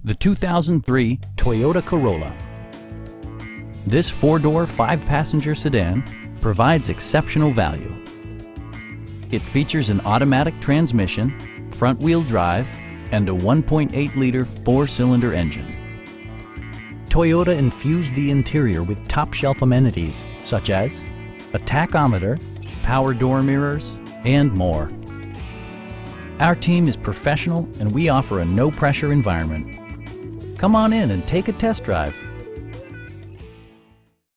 The 2003 Toyota Corolla. This four-door, five-passenger sedan provides exceptional value. It features an automatic transmission, front-wheel drive, and a 1.8-liter four-cylinder engine. Toyota infused the interior with top-shelf amenities such as a tachometer, power door mirrors, and more. Our team is professional and we offer a no-pressure environment. Come on in and take a test drive.